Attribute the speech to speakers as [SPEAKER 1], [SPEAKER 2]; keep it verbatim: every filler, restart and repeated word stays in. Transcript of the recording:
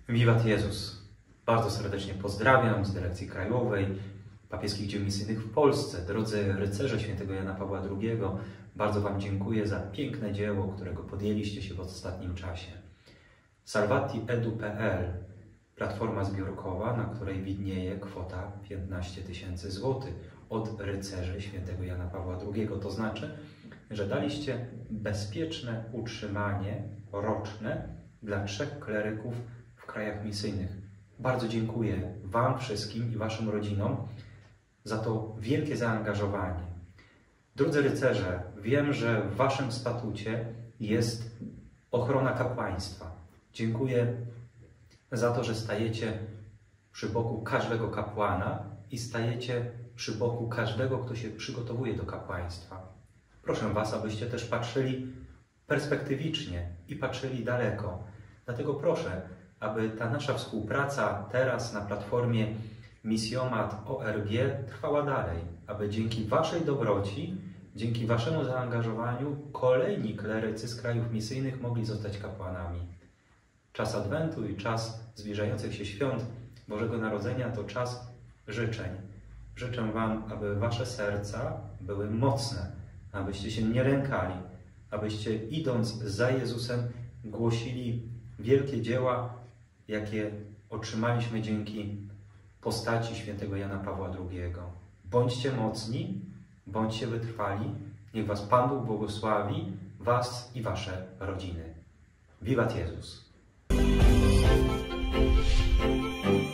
[SPEAKER 1] Wiwat Jezus! Bardzo serdecznie pozdrawiam z Dyrekcji Krajowej Papieskich Dzieł Misyjnych w Polsce. Drodzy rycerze świętego Jana Pawła drugiego, bardzo Wam dziękuję za piękne dzieło, którego podjęliście się w ostatnim czasie. Salvati Edu kropka pe el, platforma zbiorkowa, na której widnieje kwota piętnaście tysięcy złotych od rycerzy świętego Jana Pawła drugiego. To znaczy, że daliście bezpieczne utrzymanie roczne dla trzech kleryków w krajach misyjnych. Bardzo dziękuję Wam wszystkim i Waszym rodzinom za to wielkie zaangażowanie. Drodzy rycerze, wiem, że w Waszym statucie jest ochrona kapłaństwa. Dziękuję za to, że stajecie przy boku każdego kapłana i stajecie przy boku każdego, kto się przygotowuje do kapłaństwa. Proszę Was, abyście też patrzyli perspektywicznie i patrzyli daleko. Dlatego proszę, aby ta nasza współpraca teraz na platformie Misjomat kropka o er ge trwała dalej, aby dzięki Waszej dobroci, dzięki Waszemu zaangażowaniu kolejni klerycy z krajów misyjnych mogli zostać kapłanami. Czas Adwentu i czas zbliżających się świąt Bożego Narodzenia to czas życzeń. Życzę Wam, aby Wasze serca były mocne, abyście się nie lękali, abyście idąc za Jezusem głosili wielkie dzieła, jakie otrzymaliśmy dzięki postaci świętego Jana Pawła drugiego. Bądźcie mocni, bądźcie wytrwali. Niech Was Pan Bóg błogosławi, Was i Wasze rodziny. Wiwat Jezus!